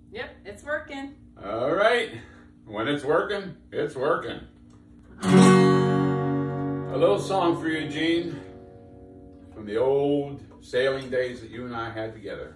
Yep, it's working. All right. When it's working, it's working. A little song for you, Gene, from the old sailing days that you and I had together.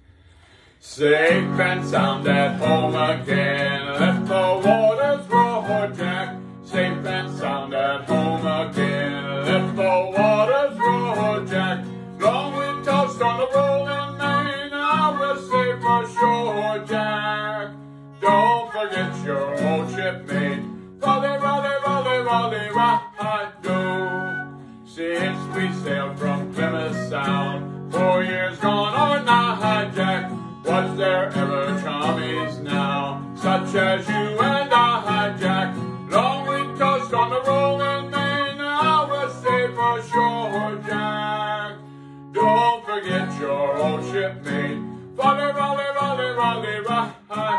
Safe and sound at home again, let the waters roar, Jack. Safe and sound at home again, let the waters roar, Jack. Long we tossed on the rolling main, now we're safe ashore, Jack. Don't forget your old shipmate, Raleigh, Raleigh, Raleigh, Raleigh, Rado. Since we sailed from Plymouth Sound, 4 years gone or not, Jack. Was there ever chummies now, such as you and I, Jack? Long we tossed on the rolling main, now we're safe ashore, Jack. Don't forget your old shipmate, Raleigh, Raleigh, Raleigh, Raleigh,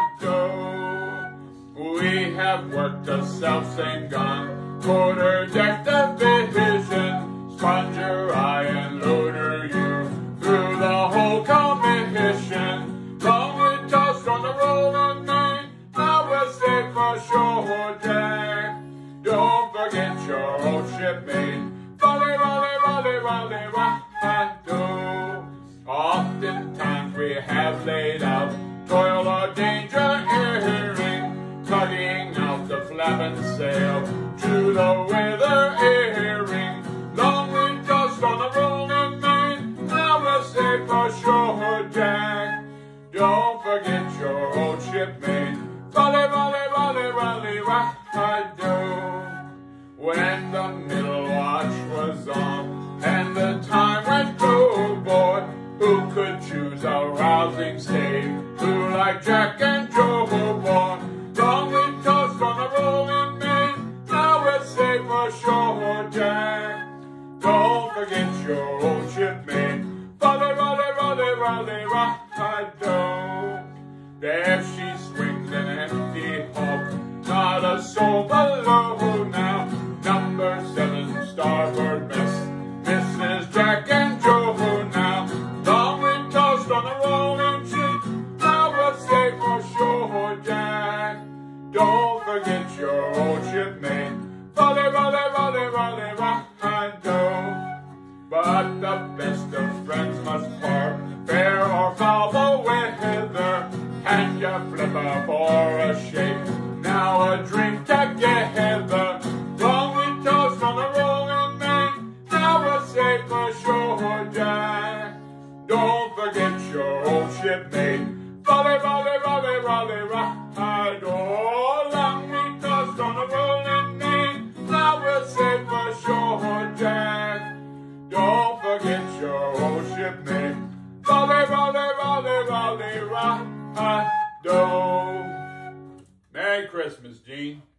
Rado. We have worked a self-same gun, quarter deck division, sponger I and loader you, through the whole commission. Long we tossed on the rolling main, now we're safe ashore, Jack. Don't forget your old shipmate, Raleigh, Raleigh, Raleigh, Raleigh, Rado. Oftentimes we have laid out, toil or danger earring, tugging out the flapping sail to the weather earring. Long we tossed on the rolling main, now we're safe ashore, Jack. Don't forget your old shipmate, Raleigh, Raleigh, Raleigh, Raleigh, Rado. When the middle watch was on and the time went overboard, who could choose a rousing stave? Who like Jack and Joe born? Long we tossed on the rolling main, now we're safe ashore, Jack. Don't forget your old shipmate, Raleigh, Raleigh, Raleigh, Raleigh, Rado. There she swings an empty hulk, not a soul below now. Number 7 starboard miss, Mrs. Jack and Joe now. Long we tossed on the rolling sheet, now we're safe ashore, Jack. Don't forget your old shipmate, Raleigh, Raleigh, Raleigh, Raleigh, Rado. But the best of friends must part, fair or foul the weather. And you flip her for a shake, now a drink together. Long we tossed on the rolling main, now we're safe ashore, Jack. Don't forget your old shipmate, Raleigh, Raleigh, Raleigh, Raleigh, Rado. Long we tossed on the rolling main, now we're safe ashore, Jack. Don't forget your old shipmate, Raleigh, Raleigh, Raleigh, Raleigh, Rado. Merry Christmas, Gene.